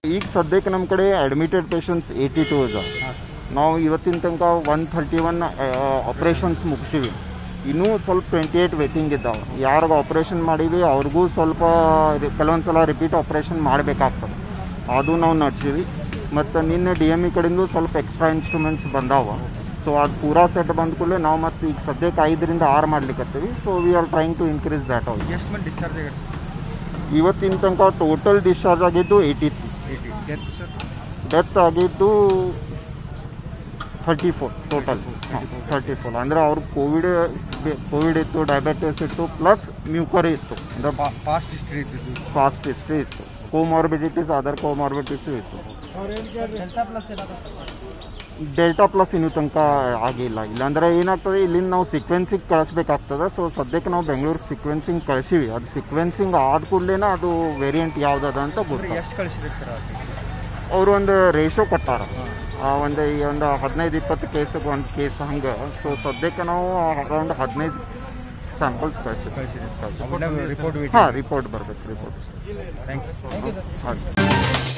ಈಗ ಸದ್ಯಕ್ಕೆ ನಮ್ಮ ಕಡೆ ಅಡ್ಮಿಟೆಡ್ ಪೇಷಂಟ್ಸ್ 82 ಇದಾವೆ. ನಾವು ಇವತ್ತಿನ ತನಕ 131 ಆಪ್ರೇಷನ್ಸ್ ಮುಗಿಸಿವಿ. ಇನ್ನೂ ಸ್ವಲ್ಪ 28 ವೇಟಿಂಗ್ ಇದ್ದಾವೆ. ಯಾರಿಗೆ ಆಪ್ರೇಷನ್ ಮಾಡೀವಿ ಅವ್ರಿಗೂ ಸ್ವಲ್ಪ ಕೆಲವೊಂದು ಸಲ ರಿಪೀಟ್ ಆಪ್ರೇಷನ್ ಮಾಡಬೇಕಾಗ್ತದೆ, ಅದು ನಾವು ನಡೆಸೀವಿ. ಮತ್ತು ನಿನ್ನೆ DME ಕಡೆಯಿಂದ ಸ್ವಲ್ಪ ಎಕ್ಸ್ಟ್ರಾ ಇನ್ಸ್ಟ್ರೂಮೆಂಟ್ಸ್ ಬಂದಾವ. ಸೊ ಅದು ಪೂರಾ ಸೆಟ್ ಬಂದ ಕೂಡಲೇ ನಾವು ಮತ್ತು ಈಗ ಸದ್ಯಕ್ಕೆ 5ರಿಂದ 6 ಮಾಡ್ಲಿಕ್ಕತ್ತೀವಿ. So we are trying to increase that also. ಎಷ್ಟು ಮಂದಿ ಡಿಸ್ಚಾರ್ಜ್ ಆಗಿತ್ತು ಇವತ್ತಿನ ತನಕ ಟೋಟಲ್ ಡಿಸ್ಚಾರ್ಜ್ ಆಗಿದ್ದು 83. ಡೆತ್ ಆಗಿದ್ದು 34 ಟೋಟಲ್. 34 ಅಂದರೆ ಅವ್ರು ಕೋವಿಡ್ ಇತ್ತು, ಡಯಾಬಿಟಿಸ್ ಇತ್ತು, ಪ್ಲಸ್ ಮ್ಯೂಕರಿ ಇತ್ತು. ಅಂದರೆ ಫಾಸ್ಟ್ ಹಿಸ್ಟ್ರಿ ಇತ್ತು. ಕೋಮಾರ್ಬಿಡಿಟೀಸ್, ಅದರ್ ಕೋಮಾರ್ಬಿಡಿಟೀಸು ಇತ್ತು. ಡೆಲ್ಟಾ ಪ್ಲಸ್ ಇನ್ನೂ ತನಕ ಆಗಿಲ್ಲ. ಇಲ್ಲಾಂದರೆ ಏನಾಗ್ತದೆ, ಇಲ್ಲಿಂದ ನಾವು ಸಿಕ್ವೆನ್ಸಿಂಗ್ ಕಳಿಸ್ಬೇಕಾಗ್ತದೆ. ಸೊ ಸದ್ಯಕ್ಕೆ ನಾವು ಬೆಂಗಳೂರಿಗೆ ಸಿಕ್ವೆನ್ಸಿಂಗ್ ಕಳಿಸೀವಿ. ಅದು ಸಿಕ್ವೆನ್ಸಿಂಗ್ ಆದ ಕೂಡಲೇ ಅದು ವೇರಿಯಂಟ್ ಯಾವುದದ ಅಂತ ಗೊತ್ತು. ಎಷ್ಟು ಕಳಿಸಿದ್ರಿ ಸರ್? ಅವರು ಒಂದು ರೇಷೋ ಕೊಟ್ಟಾರ, ಒಂದು 15-20 ಕೇಸಿಗೆ ಒಂದು ಕೇಸ್ ಹಂಗೆ. ಸೊ ಸದ್ಯಕ್ಕೆ ನಾವು ಅರೌಂಡ್ 15 ಸ್ಯಾಂಪಲ್ಸ್ ಕಳಿಸಿದ್ವಿ. ರಿಪೋರ್ಟ್ ಹಾಂ, ರಿಪೋರ್ಟ್ ಬರಬೇಕು. ರಿಪೋರ್ಟ್. Thank you. ಹಾಂ.